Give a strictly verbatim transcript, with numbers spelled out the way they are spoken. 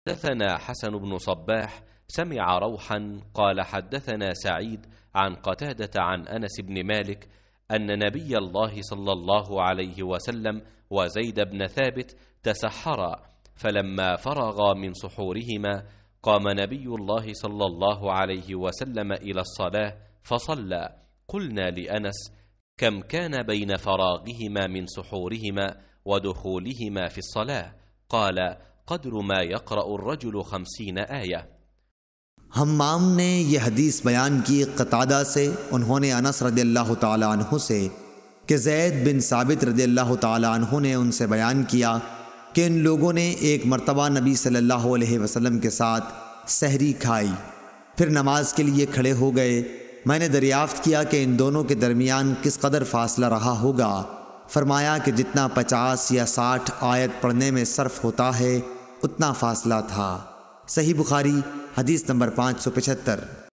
حدثنا حسن بن صباح سمع روحا قال حدثنا سعيد عن قتادة عن أنس بن مالك أن نبي الله صلى الله عليه وسلم وزيد بن ثابت تسحرا، فلما فرغا من سحورهما قام نبي الله صلى الله عليه وسلم إلى الصلاة فصلى. قلنا لأنس: كم كان بين فراغهما من سحورهما ودخولهما في الصلاة؟ قال: قدر ما يقرأ الرجل خمسين آية۔ हम्माम ने यह हदीस बयान की क़तादा से, उन्होंने अनस रज़ी अल्लाह ताला अन्हु से कि ज़ैद बिन साबित रज़ी अल्लाह ताला अन्हु ने उनसे बयान किया कि इन लोगों ने एक मर्तबा नबी सल्लल्लाहु अलैहि वसल्लम के साथ सहरी खाई, फिर नमाज के लिए खड़े हो गए। मैंने दरियाफ्त किया कि इन दोनों के दरमियान किस कदर फासला रहा होगा। फरमाया कि जितना पचास या साठ आयत पढ़ने में सर्फ होता है उतना फासला था। सही बुखारी हदीस नंबर पाँच सौ पचहत्तर।